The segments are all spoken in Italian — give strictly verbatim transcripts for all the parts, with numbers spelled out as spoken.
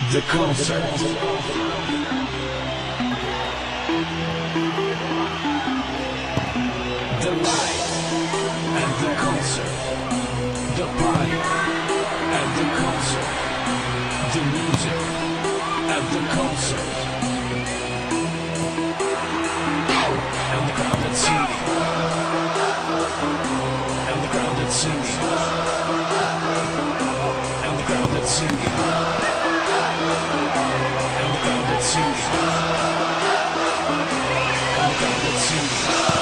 The concert. The light and the concert. The party and the concert. The music and the concert. And the crowd that's singing. And the crowd that's singing. And the crowd that's singing. And the crowd that's singing. And the crowd that's singing.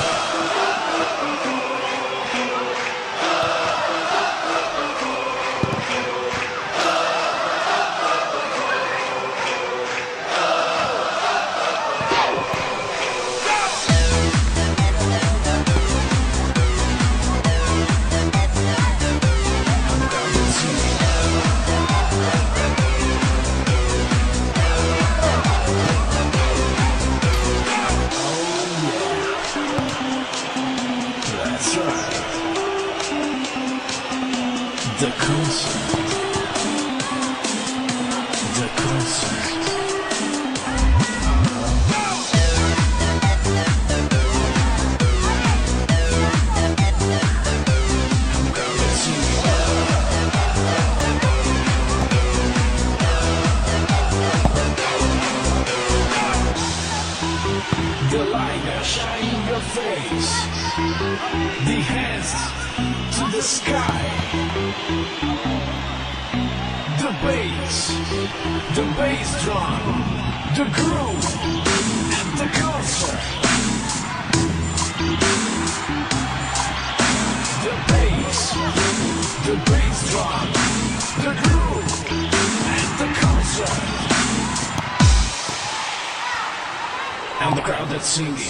The concert. The concert. The light shine in your face. The hands to the sky. The bass, the bass drum, the groove, and the concert. The bass, the bass drum, the groove, and the concert. And the crowd that's singing.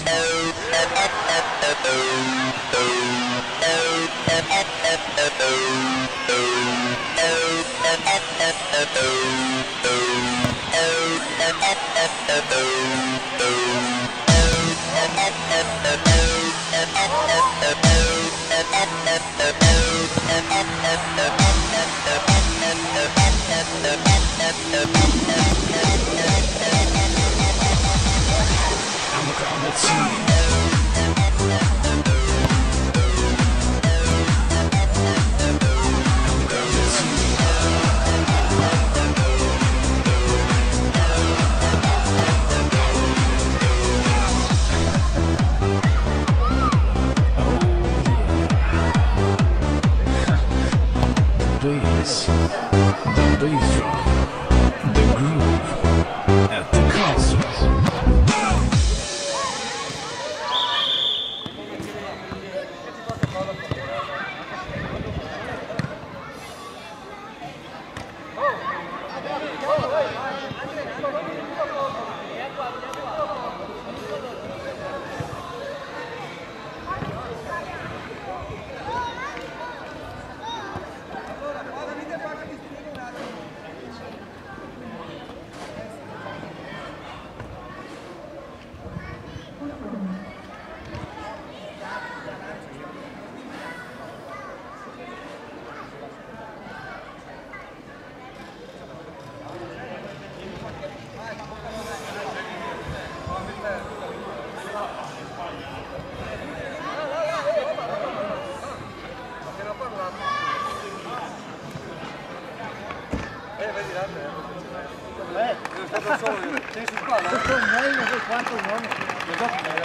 I'm the crowd that's singing. Bass, the bass drum, the groove, at the concert. Eh, è stato solo io. Sei su qua, no? Questo è meglio che quanto un uomo. Lo so che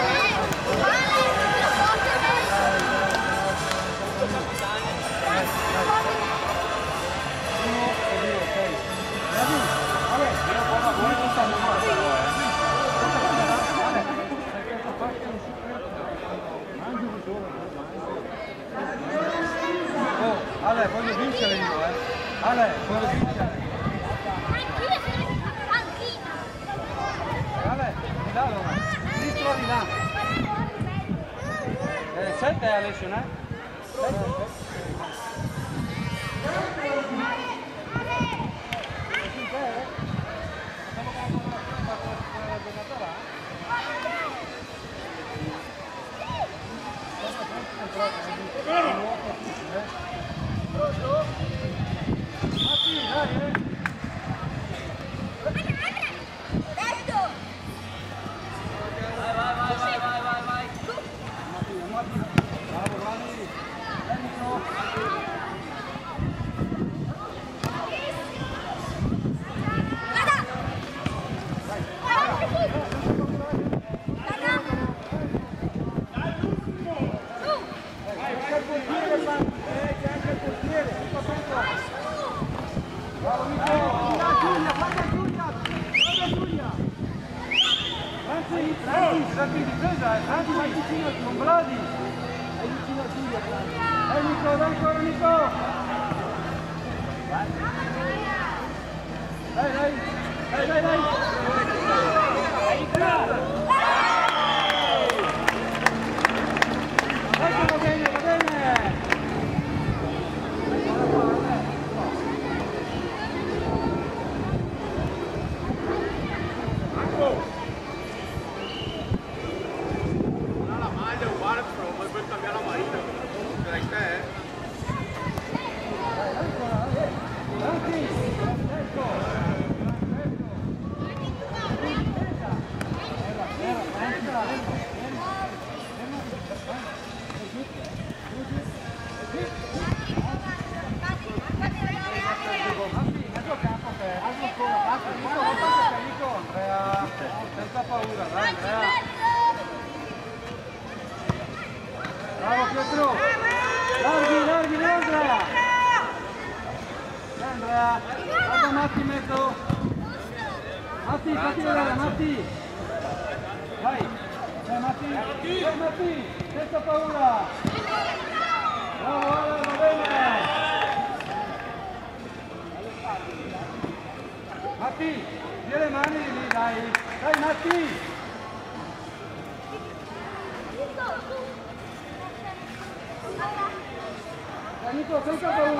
Vale, vale, Alessio, eh? Franchi in difesa, Franchi vai vicino con Brody. È vicino a Giulia. Dai Nico, dai ancora Nico. Dai, dai, dai, dai, dai. Dai che va bene, va bene. Senza paura, dai Andrea. Bravo Pietro. Larghi, larghi, dai Andrea. Dai Andrea. Guarda Matti in mezzo. Matti, fatti vedere, Matti. Vai. Dai Matti. Dai Matti. Senza paura. Bravo, va bene. Matti, dia le mani lì, dai. Dai Matti! Dai Nico, senza paura!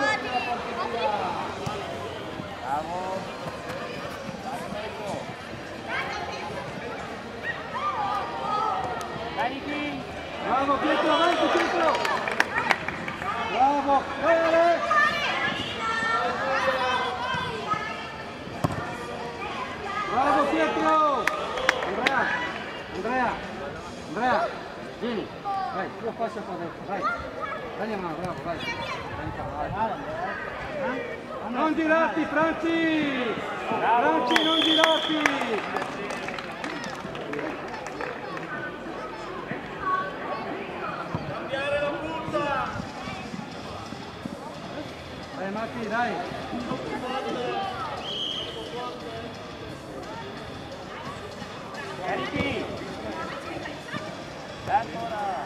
Bravo! Dai Nicky! Bravo Pietro, avanti Pietro! Bravo! Dai Ale! Bravo Pietro! Andrea! Andrea! Andrea! Vieni! Vai, tu passa qua dentro, vai! Dai la mano, bravo, vai! Non girarti Franci! Franci, non girarti! Cambiare la punta! Dai Matti, dai! Carichi! Ancora!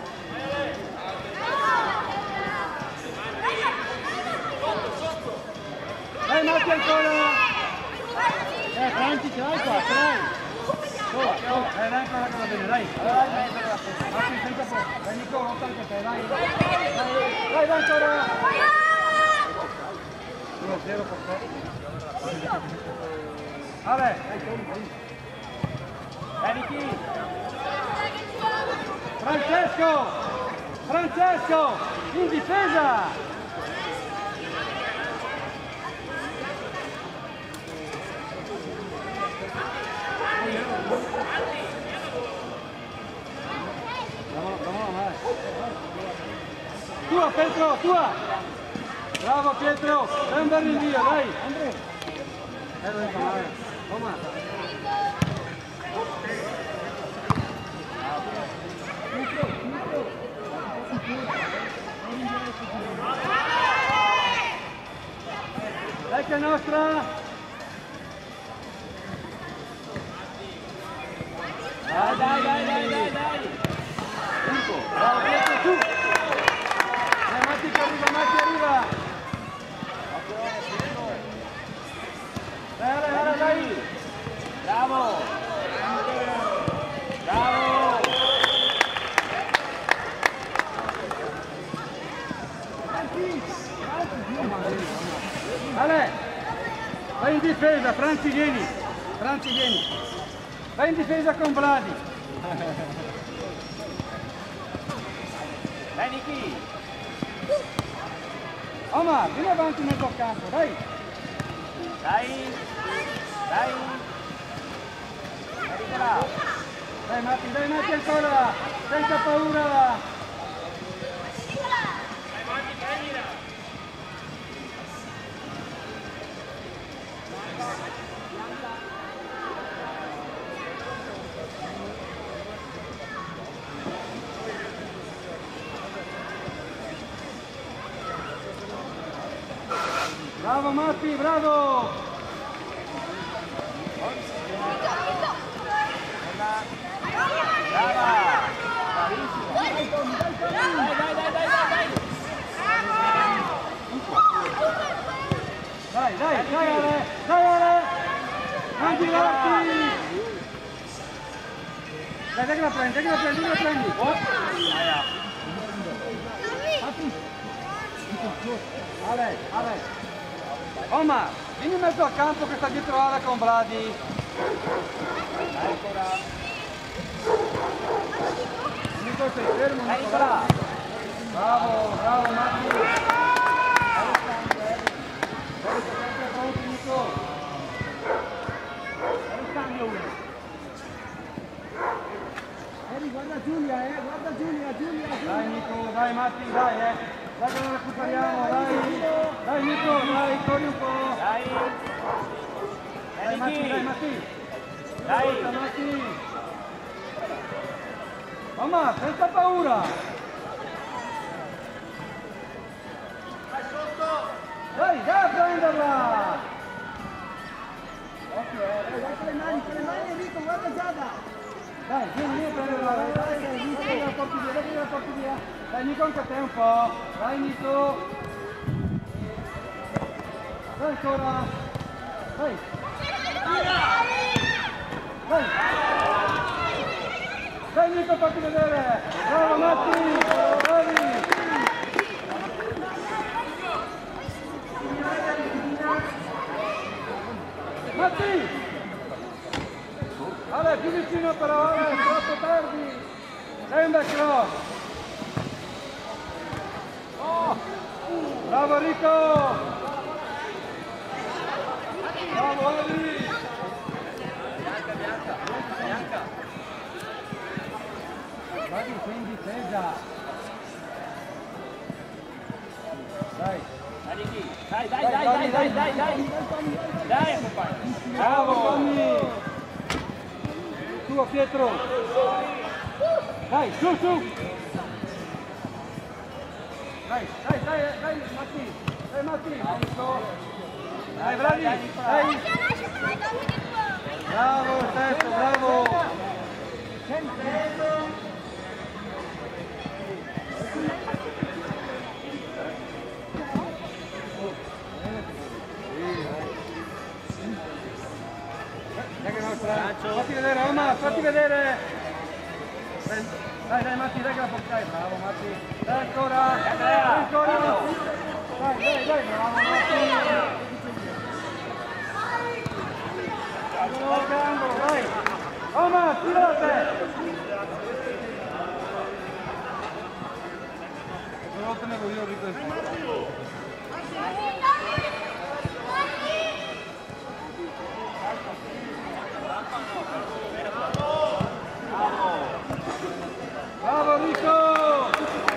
Dai Matti ancora! Eh Franci ce l'hai qua, ce l'hai! Sova, sova, dai dai ancora che va bene, dai! Matti senza po', dai Nico, non tanto te, dai! Dai, dai ancora! uno a zero per te! Vabbè, dai, dai! Carichi! Francesco! Francesco! In difesa! Tua Pietro, tua! Bravo Pietro! Dai un bel rinvio, dai! Eh, non fa male. Toma! Dai che è nostra! Dai, dai, dai, dai, dai, dai! Bravo Pietro, su! Dai Matti che arriva, Matti arriva! Dai, dai, dai, dai! Bravo! Bravo! Franci vieni, Franci vieni. Vai in difesa con Vladi. Dai Niki! Omar, vieni avanti in mezzo al campo, dai. Dai! Dai! Dai, Dai Matti, dai Matti ancora, senza paura. Bravo Matti, bravo! Brava! Bravissimo! Dai, dai, dai, dai, dai, dai! Dai, dai, dai Ale, dai Ale! Non girarti! Dai, dai che la prendi, dai che la prendi, dai che la prendi! Matti! Ale, Ale! Omar, vieni in mezzo al campo che sta dietro Ala con Vladi! Dai ancora! Nico sei fermo, Dai Nico, Nicola! bravo, bravo Matti! Dai, sempre pronto Nico! Eri, guarda Giulia, eh, guarda Giulia, Giulia, Giulia! Dai Nico, dai Matti, dai eh! Dai che lo recuperiamo, dai! Dai Nico, dai, corri un po'! Dai! Dai Matti, dai Matti! Dai! Forza, Matti! Mamma, senza paura! Dai, dai a prenderla! Ok, dai, dai con le mani, con le mani Enrico, guarda Giada! Dai, vieni, vieni a prenderla, dai, dai, dai, Nico, che la porti via, dai che la porti via! Dai Nico anche a te un po'! Dai Nico! Dai ancora! Dai! Dai! Dai Nico, fatti vedere! Bravo Matti! Bravi! Matti! Ale, più vicino però, Ale, troppo tardi! Dai un bel cross! Oh. Bravo Rico! Bravo Ali! Bianca, bianca! Bianca! Guardi, sei in difesa! Dai! Dai Niki! Dai, dai, dai, dai, dai, dai, dai! Dai, compagno! Bravo Tommy! Tu Pietro! Dai, su, su! Dai, dai, dai, dai, Matti! Dai Matti! Dai, bravi! Dai! Bravo Stefano, bravo! Fatti vedere, Omar, fatti vedere! Dai, dai Matti, dai che la portai, bravo Matti! Dai ancora! Dai ancora! Dai, dai, dai, bravo Matti! Dai! Omar, tirate! Una volta ne voglio riprendere. Bravo Rico!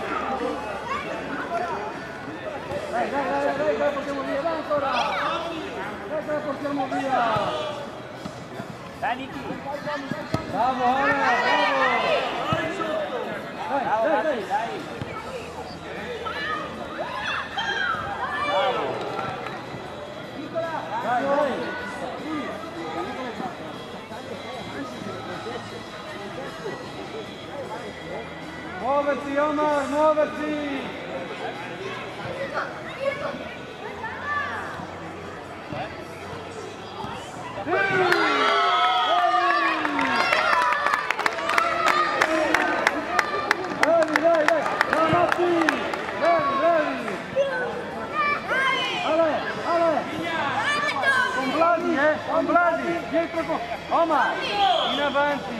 Dai, dai, dai, dai, la portiamo via, dai ancora! Dai che la portiamo via! Dai Niki! Bravo Ale, bravo! Dai, Bravo dai, Matti, dai! dai! Bravo! Dai, dai! Muoversi Omar, muoversi! Bravi, dai, dai! Bravo Matti! Bravi, bravi! Ale, Ale! Con Vladi, eh! Omar, in avanti.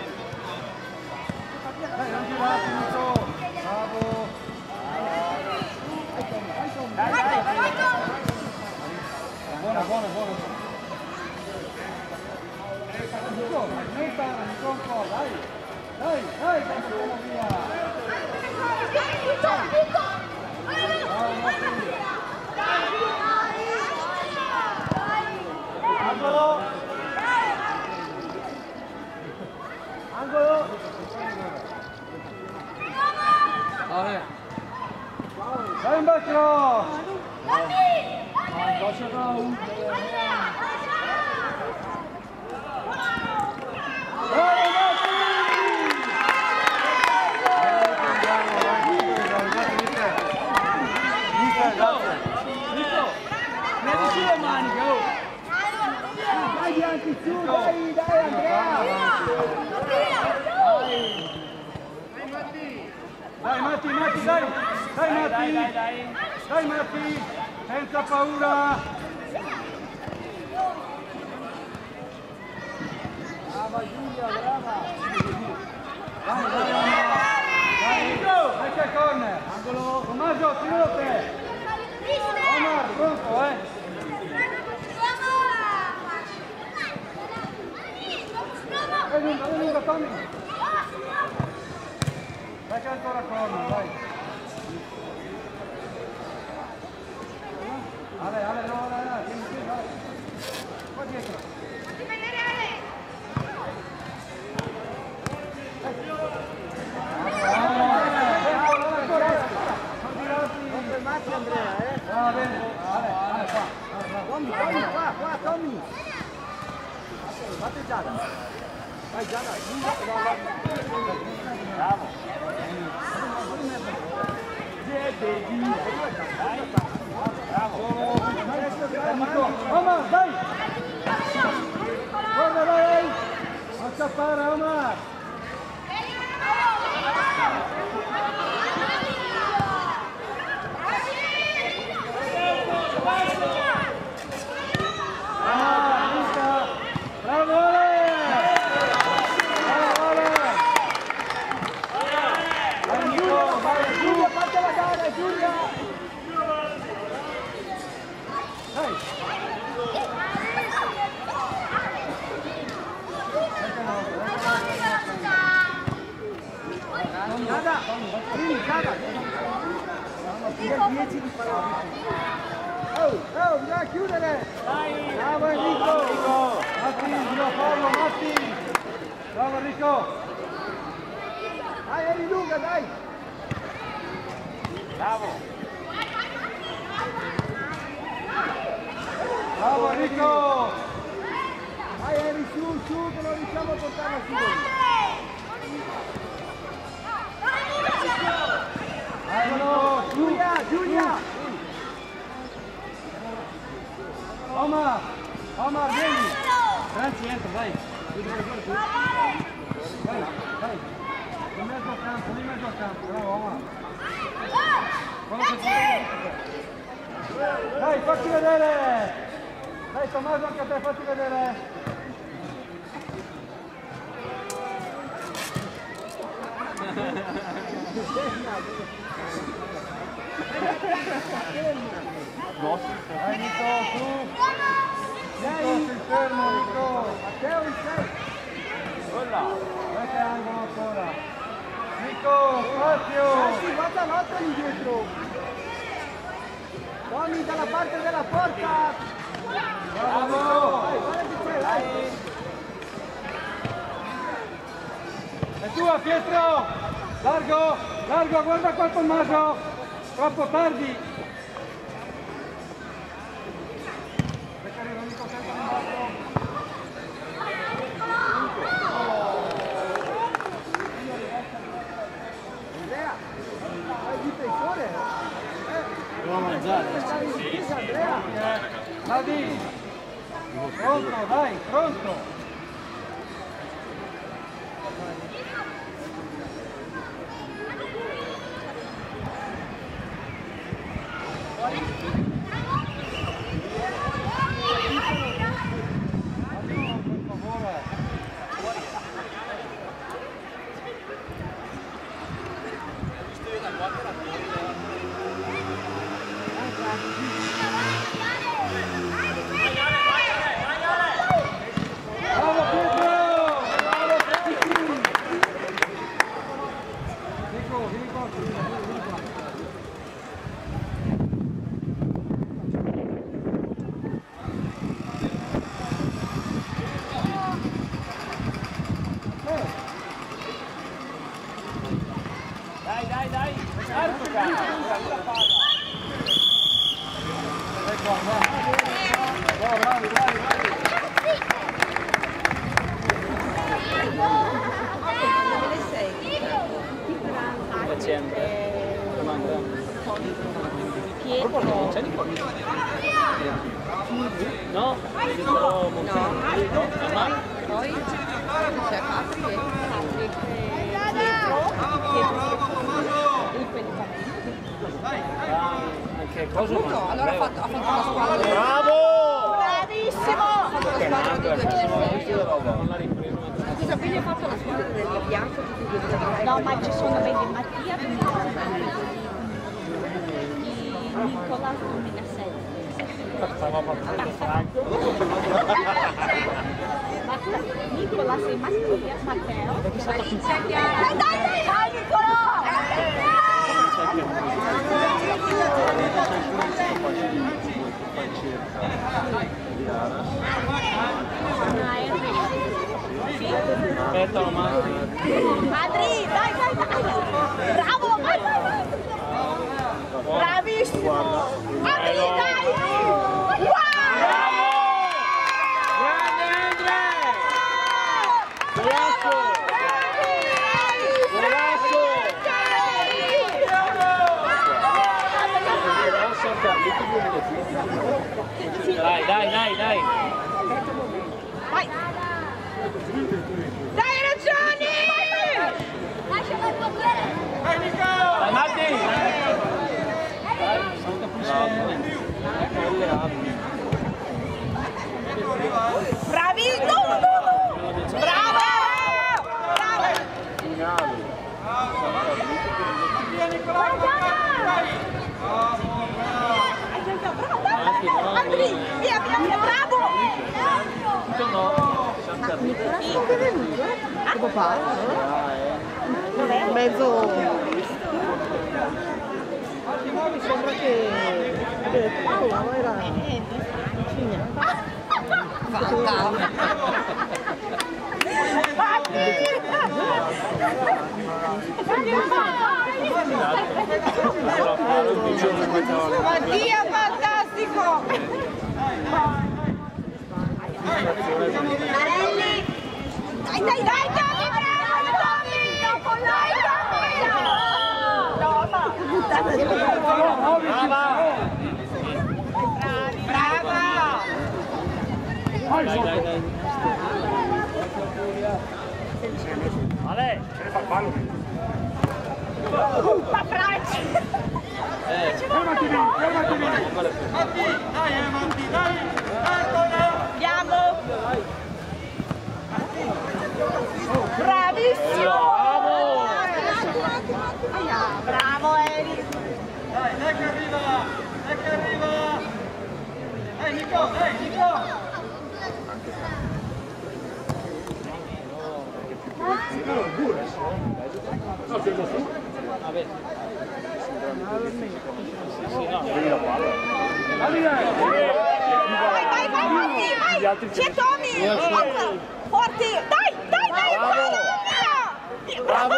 Dai, non girarti, Nico. Bravo. Dai, dai, dai. Buona, buona, buona. Nico, non para, Nico un po', dai. Dai, dai, andiamo via. Angolo. Angolo. Vabbè. Dai in bacio. Bacio Raul. Metti le maniche, oh! Dai Bianchi, su, dai, dai Andrea! Dai Matti, Matti, dai! Dai Matti! Dai, dai, dai! Dai Matti! Senza paura! Brava Giulia, brava! Dai, dai, dai! Dai c'è il corner! Angolo! Tommaso, tiralo te! Omar, pronto, eh? Vai lunga, vai lunga, Tommy! Dai c'è ancora corner, dai! Ale, Ale, no, no, no, vieni qui, vai! Qua dietro! Andrea, eh? Va bene, Ale, Ale, qua, Tommy, Tommy, qua, qua, Tommy! Fate Giada! Vai Giada, bravo! Bravo! Omar, dai! Guarda, dai! Non scappare, Omar! Bravo Ale! Bravo Ale! Vai Nico, vai Giulia, fate la gara Giulia! Dai! Nada! Sì, nada! dieci di parole! Oh, oh, bisogna chiudere! Dai! Bravo Enrico! Matti, bisogna farlo, Matti! Bravo Enrico! Dai, eri lunga, dai! Bravo! Bravo Enrico! Dai, eri su, su, che non riusciamo a portarla su! Dai, no, Giulia, Giulia! Omar! Omar, vieni! Franci, entra, dai! Dai, dai! In mezzo al campo, in mezzo al campo, bravo Omar! Dai, facci vedere! Dai Tommaso, anche a te, facci vedere! Dai Nico, su! Nico, sei fermo Nico! Matteo, in sei! Quella! Dai che angolo ancora! Nico, spazio! Guarda l'altro lì dietro! Tommy dalla parte della porta! Bravo! Dai, guarda che c'è, dai! È tua Pietro! Largo! Largo, guarda qua Tommaso! Troppo tardi! Andrea! Hai il difensore? Devo mangiare! Andrea! Vadi! Pronto, dai, pronto! Per favore! dai, dai. Marco, cara. La palla. Bravo, bravi, bravi, bravi. Dicembre. Manca. Pietro. Non c'è di qua. No, no, no, Poi c'è Patrick, Patrick Pietro, Pietro il Che cosa? appunto, allora ha fatto, ha fatto la squadra del... Bravo! Bravissimo! Ha fatto la squadra del duemilasei. Non l'ha ripreso. Scusa, quindi ha fatto la squadra del bianco tutti e due? No, ma ci sono vedi Mattia duemilasette, Nicola duemilasette. Stava partendo Franco. Nicolas e Mattia, Matteo. Dai, dai, Dai, dai, dai, Nicolò! Aspetta, ma... Adri, dai, dai, dai! Bravo, vai, vai, vai! Bravissimo! Adri, dai! Wow! Grande Andre! Bravo! Dai, dai, dai, dai! Vai! Dai, ragioni! Lasciala il potere! Vai, Nico! Dai, Matti! Bravi! No, no, no! Bravo! Bravo! Via, Nicolò! Vai! Andri, via, via, via, bravo! Tuo papà? Mezzo... Mi sembra che... No, era... Mattia, fantastico! Marelli! Dai, dai, dai, Tommy, bravo, Tommy! Dai, Tommy! Brava! Brava! Dai, dai, dai! Ale! Paparazzi! Fermati lì, fermati lì! Matti, dai, eh, Matti, dai! Ancora! Andiamo! Bravissimo! Bravo! Bravo Eri! Dai, dai che arriva! Dai che arriva! Dai, Nico, dai, Nico! Vabbè. Sì, no, devi la palla. Vai, dai! Vai, vai, vai, Matti, vai! C'è Tommy! Forza! Forte! Dai, dai, dai! Bravo!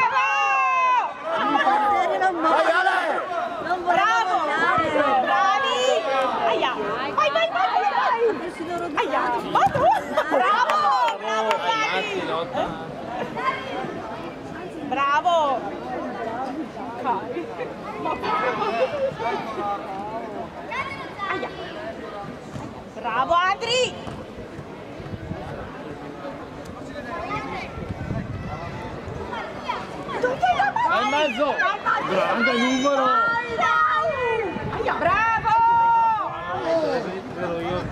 Vai, Ale! Bravo! Bravi! Aia! Vai, vai, vai, vai! Aia! Vado! Bravo! Bravo, Dani! Bravo! Aia! Bravo, Andri! Vai in mezzo! Grande numero! Aia, bravo! Vero io?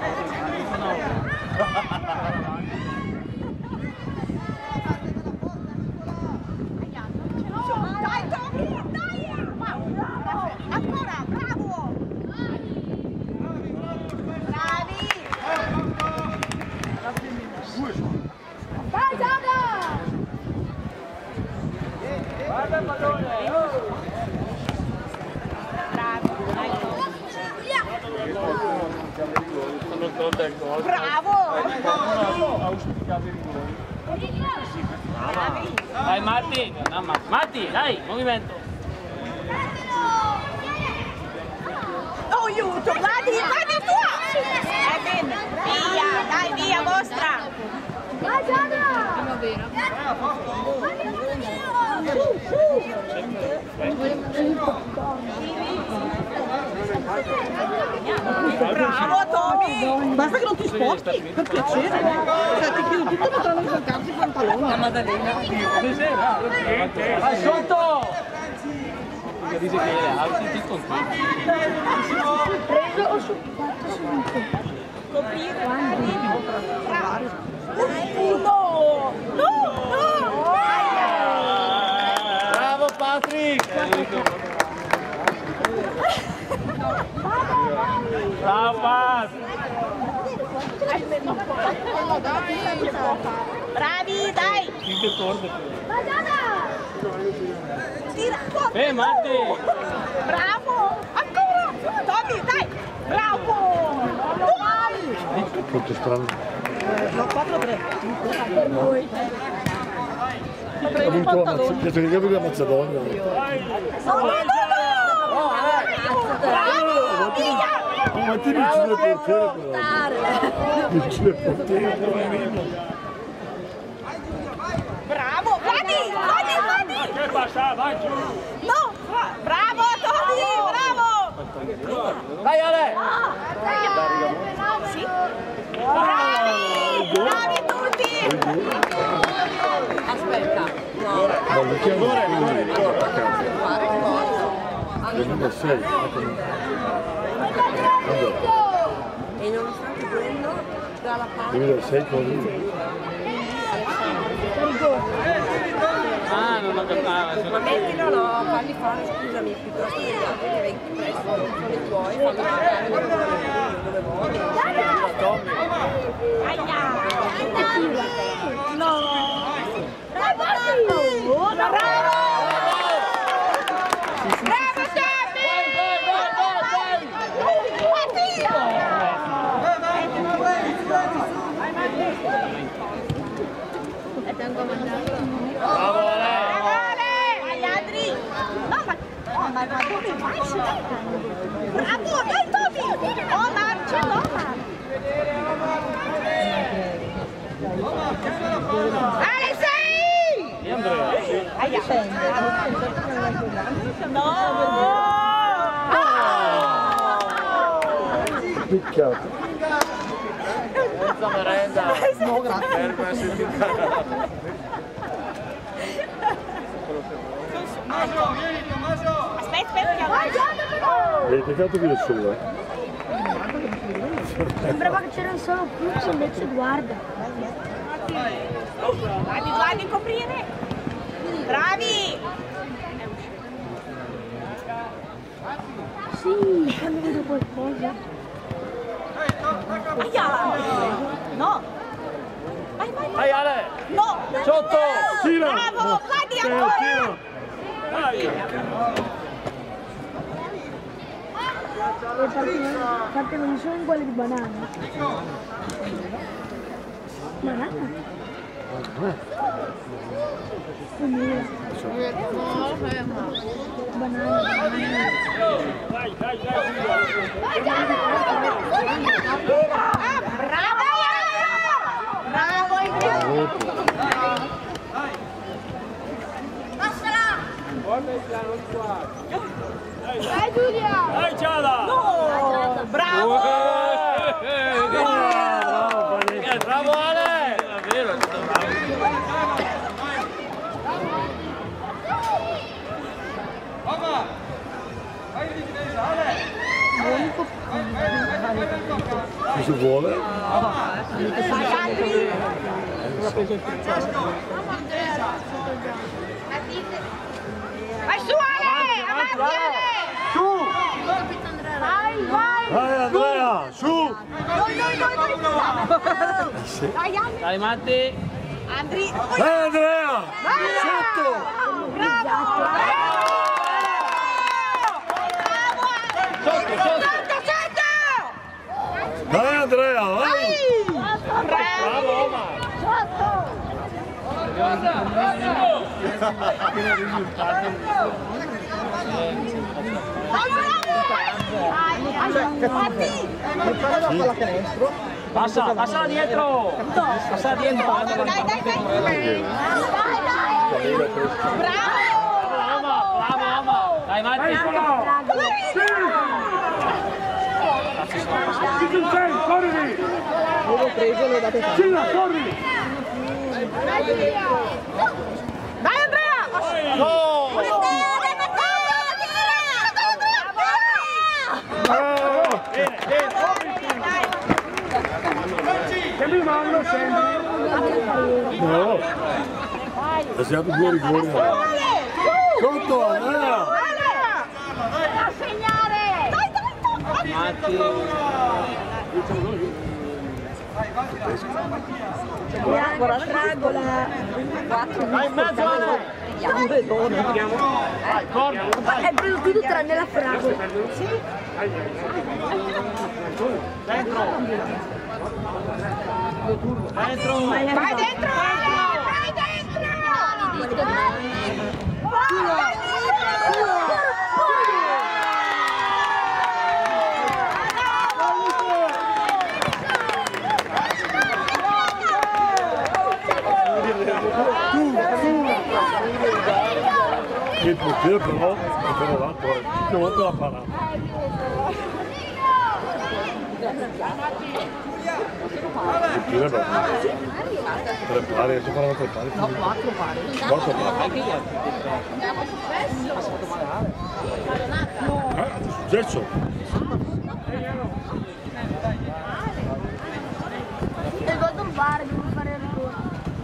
Dai, Tommy, dai! Ancora, bravo! Bravi! Vai, Giada! Guarda il pallone! Bravi! Sono tornato il gol. Bravo! Auspicavo il gol. Bravi! Dai Matti! No, ma- Matti, dai, movimento! aiuto, Vladi, Vladi tua! E bene, via, dai via, mostra! Vai Giada! Bravo Tommy! Basta che non ti sposti, per piacere. Cioè, ti chiedo tutto ma tranne il calcio e i pantaloni. La Maddalena. Vai sotto! Dice che ha sentito contento. Preso o su Coprire. No! No! No! Bravo Patrick! Bravo Pat! Bravi, dai! Tira, Tommy! Eh, Matti! Bravo! Ancora! Tommy, dai! Bravo! Dai! Tutto strano. No, quattro tre. Ha vinto la Macedonia. Pietro che la Macedonia. No, no, no, no! Bravo! Via! Ma ti dici il portiere però. Dici il portiere. Bravo! Vadi! Vadi! Vadi! Che passa? Vai giù! No! Bravo Tommy! Bravo! Dai Ale! Sì? Bravi! Bravi tutti! Aspetta, no. Ma lo chiamo a casa. duemilasei. E nonostante quello, dalla parte. duemilasei con Ah, non ho capito. Ma mettilo no, falli fare, scusami, piuttosto che gli altri che vengono presto, non sono i tuoi, falli giocare dove vogliono. Aia! No! Bravo! Bravo! Bravo! Bravo Tommy! Bravo Ale! Agli altri! No, ma... Oh, ma dove vai? Bravo! Dai Tommy! Omar, c'è l'Omar! Alexei! E Andrea? Aia! No! picchiato. Senza merenda. No, grazie. Per questo è piccato. Aspetta, aspetta, che avanti. Hai peccato che io sono. Sembrava che c'era solo Cruz, invece guarda. Guardi, guardi, coprire. Bravi. Sì, quando vedo qualcosa. Aia. No. Vai, vai, vai. Vai Ale. No. Sotto. Tira. Bravo, guardi Tira, ancora. tira. Vai. Infatti non sono quelle di banana. Banana? Banana. Vai, vai, vai. Bravo. Bravo, Bravo. Guarda il piano di qua. Vai, Giulia. Vai Giada. No. Bravo. Bravo, bravo Ale. Davvero, è stato bravo. Papà! Vai in difesa, Ale! Vai, vai, vai, vai, vai, vai. Chi si vuole? Vai, Andri. Vai su, Ale. Avanti, Ale. Su! Vai, vai. Vai Andrea, su! Noi, noi, noi, noi. Dai, Andri. Dai Matti. Andri. Vai Andrea! Vai. Sotto! Bravo. Sotto, sotto. Sotto, sotto. Vai Andrea, vai! Bravo Omar. Bravo. Passa, passa dietro! Passa dietro! Dai, dai, dai! Bravo! Bravo, bravo, Ama! Dai, Matti! Corri! L'ho preso, l'ho dato tanto. Silla, corri! Dai Andrea! No! Bene, bene! Che mi mando, scendi! No! È stato due rigori. Sotto, Andrea! A segnare! Dai, dai, dai! Matti! Guarda, fragola. quattro Vai in mezzo, Ale! Vediamo dove torna. Vai, corri! È preso tutto tranne la fragola. Dentro! Dentro! Vai dentro! Vai dentro! Il potere però è per l'altro, che volta la parata. Il potere però. Tre pari, adesso faranno tre pari. No, quattro pari. Quattro pari. Eh, è successo? Il gol d'un bar, devo fare il rigore.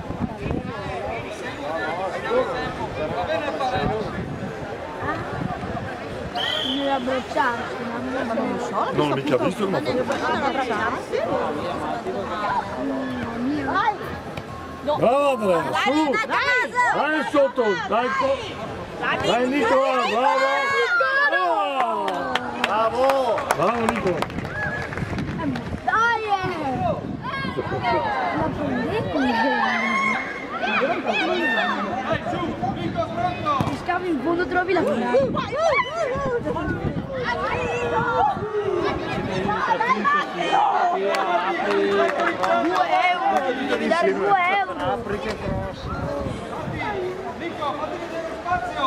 Mi abbracciarsi, ma non lo so. Non l'ho mica visto, ma Non abbracciarsi? Vai! bravo Andrea, su! Dai sotto, dai co... Dai Nicola, bravo! Bravo! Bravo Nicola! Dai! La Ti scavi in fondo, trovi la fine. due euro, devi dare due euro. Apri che grosso! Nico, fatti vedere spazio!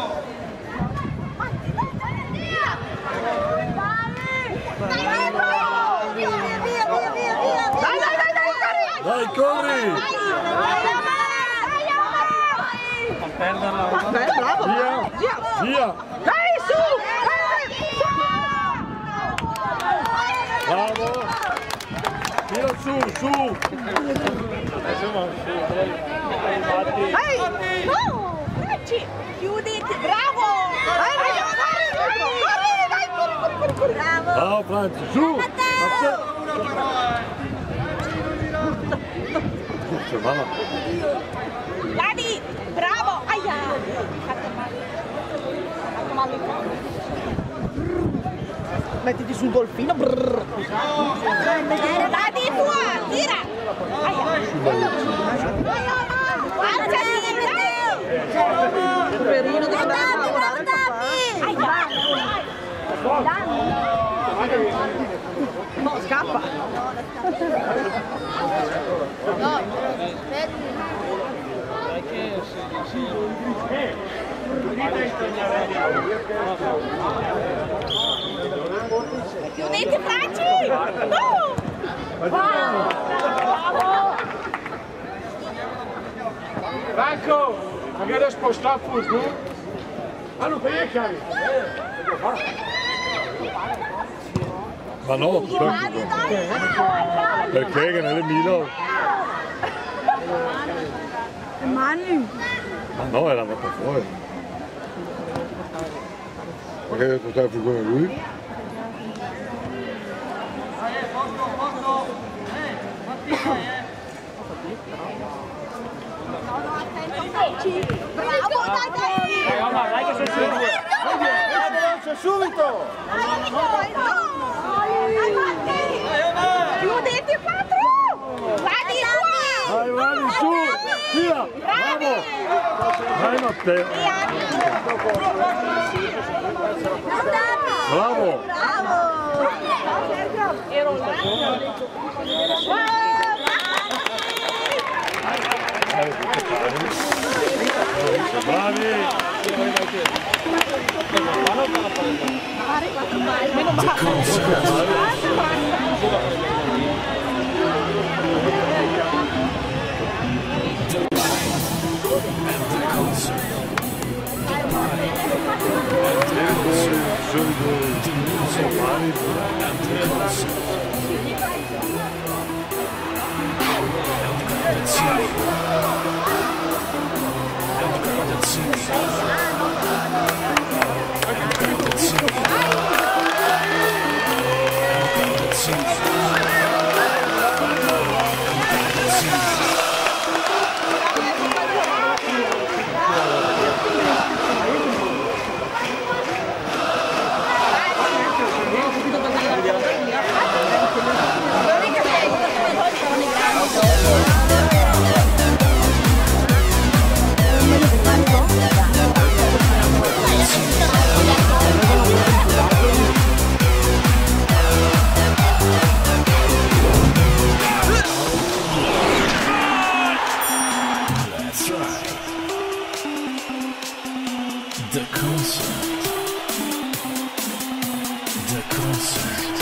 Dai, corri! Non perderla! Bravo, Via! Via! Dai, su! Bravo! Tira su, su! Adesso non si infatti! Dai! No! Franci! Chiuditi! Bravo! Dai, dai, dai! Corri, corri, corri! Bravo! Bravo Franci, su! Mamma. Dani! Bravo! Aia! Fatto male. Fatto male il collo. Mettiti sul golfino. Brrr. Dani, tua! Tira! Aia! Alzati! Poverino, deve andare a Dani, lavorare, papà. Aia! Dani! No, scappa. No, chiudete Franci! No! Franco, magari spostare il fuso? Ah, non puoi chiari? Ma no, aspetta. Perché che nelle Milo? Mani! Ma no, era andata fuori. Perché hai detto stai più come lui? Bravo, dai, dai! Mamma, dai che sei su! C'è subito! Chiudete quattro! Vadi qua! Vai, vai, su! Via! Bravo! Vai Matteo! Andate! Bravo! Ero là e ho detto, Bravi! Meno The concert. The concert.